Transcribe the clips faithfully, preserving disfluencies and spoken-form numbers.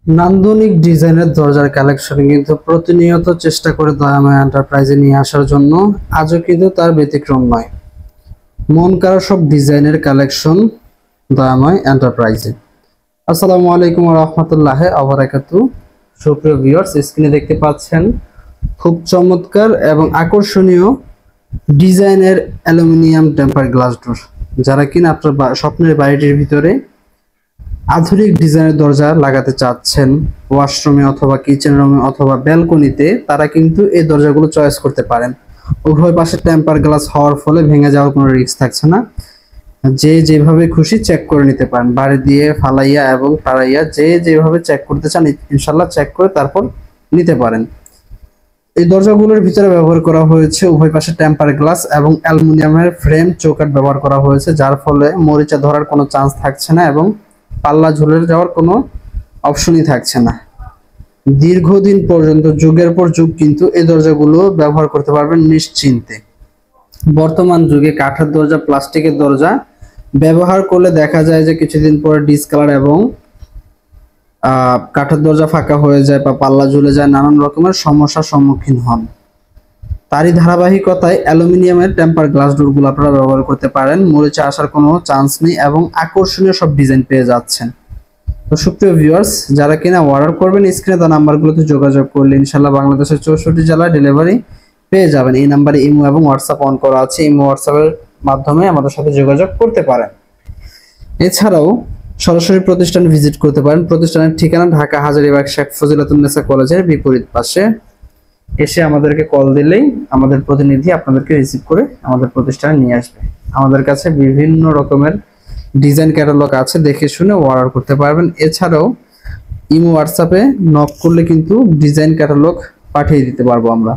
নান্দনিক ডিজাইনের দরজার কালেকশন কিন্তু প্রতিনিয়ত চেষ্টা করে দয়াময় এন্টারপ্রাইজে নিয়ে আসার জন্য। আজও কিন্তু তার ব্যতিক্রম নয়। মন কাড়া সব ডিজাইনের কালেকশন দয়াময় এন্টারপ্রাইজে। আসসালামু আলাইকুম ওয়া রাহমাতুল্লাহি ওয়া বারাকাতুহু। সুপ্রিয় ভিউয়ার্স, স্ক্রিনে দেখতে পাচ্ছেন খুব চমৎকার এবং আকর্ষণীয় ডিজাইনের অ্যালুমিনিয়াম টেম্পার গ্লাস ডোর। যারা কিনা আপনার স্বপ্নের বাড়িটির ভিতরে আধুনিক ডিজাইনের দরজা লাগাতে চাচ্ছেন, ওয়াশরুমে অথবা কিচেন রুমে অথবা ব্যালকনিতে, তারা কিন্তু এই দরজাগুলো চয়েস করতে পারেন। উভয় পাশে টেম্পার গ্লাস হওয়ার ফলে ভেঙে যাওয়ার কোনো রিস্ক থাকছে না। যে যেভাবে খুশি চেক করে নিতে পারেন, বাড়ি দিয়ে ফালাইয়া এবং পাড়াইয়া যে যেভাবে চেক করতে চান ইনশাল্লাহ চেক করে তারপর নিতে পারেন। এই দরজাগুলোর ভিতরে ব্যবহার করা হয়েছে উভয় পাশে টেম্পার গ্লাস এবং অ্যালুমিনিয়ামের ফ্রেম চৌকাঠ ব্যবহার করা হয়েছে, যার ফলে মরিচা ধরার কোনো চান্স থাকছে না এবং পাল্লা ঝুলে যাওয়ার কোনো অপশনই থাকছে না। দীর্ঘদিন পর্যন্ত যুগের পর যুগ কিন্তু এই দরজাগুলো ব্যবহার করতে পারবেন নিশ্চিন্তে। বর্তমান যুগে কাঠের দরজা, প্লাস্টিকের দরজা ব্যবহার করলে দেখা যায় যে কিছুদিন পরে ডিসকালার এবং আহ কাঠের দরজা ফাঁকা হয়ে যায় বা পাল্লা ঝুলে যায়, নানান রকমের সমস্যার সম্মুখীন হন। তারই ধারাবাহিকতায় অ্যালুমিনিয়ামের টেম্পার গ্লাস ডোরগুলো আপনারা ব্যবহার করতে পারেন। মরিচা আসার কোনো চান্স নেই এবং আকর্ষণীয় সব ডিজাইন পেয়ে যাচ্ছেন। তো সুপ্রিয় ভিউয়ার্স, যারা কিনা অর্ডার করবেন স্ক্রিনে দেওয়া নাম্বারগুলোতে যোগাযোগ করলে ইনশাল্লাহ বাংলাদেশের চৌষট্টি জেলায় ডেলিভারি পেয়ে যাবেন। এই নাম্বারে ইমো এবং হোয়াটসঅ্যাপ অন করা আছে। ইমো হোয়াটসঅ্যাপের মাধ্যমে আমাদের সাথে যোগাযোগ করতে পারেন। এছাড়াও সরাসরি প্রতিষ্ঠানে ভিজিট করতে পারেন। প্রতিষ্ঠানের ঠিকানা ঢাকা হাজারীবাগ শেখ ফজিলাতুন্নেসা কলেজের বিপরীত পাশে। এসে আমাদেরকে কল দিলেই আমাদের প্রতিনিধি আপনাদেরকে রিসিভ করে আমাদের প্রতিষ্ঠানে নিয়ে আসবে। আমাদের কাছে বিভিন্ন রকমের ডিজাইন ক্যাটালগ আছে, দেখে শুনে অর্ডার করতে পারবেন। এছাড়াও ইমো হোয়াটসঅ্যাপে নক করলে কিন্তু ডিজাইন ক্যাটালগ পাঠিয়ে দিতে পারবো আমরা।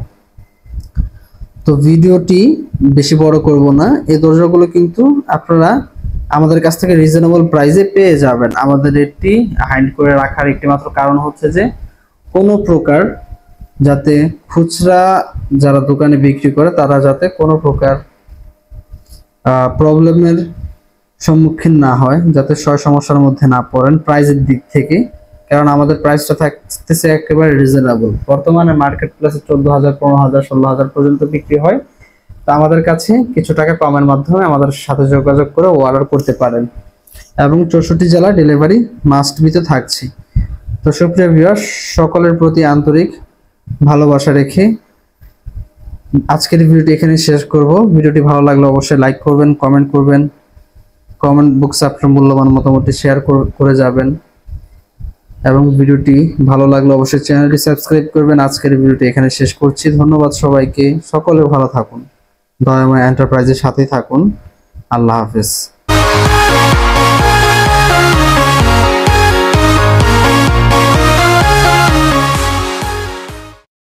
তো ভিডিওটি বেশি বড় করব না। এই দরজাগুলো কিন্তু আপনারা আমাদের কাছ থেকে রিজনেবল প্রাইসে পেয়ে যাবেন। আমাদের রেটটি হাইড করে রাখার একটি মাত্র কারণ হচ্ছে যে কোনো প্রকার যাতে খুচরা যারা দোকানে বিক্রি করে তারা যাতে কোনো প্রকার প্রবলেমের সম্মুখীন না হয়, যাতে সয় সমস্যার মধ্যে না পড়েন প্রাইসের দিক থেকে। কারণ আমাদের প্রাইসটা থাকতেছে একেবারে রিজনেবল। বর্তমানে মার্কেট প্লেসে চোদ্দ হাজার, পনেরো হাজার, ষোলো হাজার পর্যন্ত বিক্রি হয়। তো আমাদের কাছে কিছু টাকা কমের মাধ্যমে আমাদের সাথে যোগাযোগ করে অর্ডার করতে পারেন এবং চৌষট্টি জেলা ডেলিভারি মাস্ট বিতে থাকছে। তো সুপ্রিয় ভিউয়ার্স, সকলের প্রতি আন্তরিক ভালোবাসা রেখে আজকের ভিডিওটি এখানে শেষ করব। ভিডিওটি ভালো লাগলে অবশ্যই লাইক করবেন, কমেন্ট করবেন, কমেন্ট বক্সে আপনার মূল্যবান মতামতটি শেয়ার করে যাবেন এবং ভিডিওটি ভালো লাগলে অবশ্যই চ্যানেলটি সাবস্ক্রাইব করবেন। আজকের ভিডিওটি এখানে শেষ করছি। ধন্যবাদ সবাইকে। সকলে ভালো থাকুন, দয়াময় এন্টারপ্রাইজের সাথেই থাকুন। আল্লাহ হাফেজ।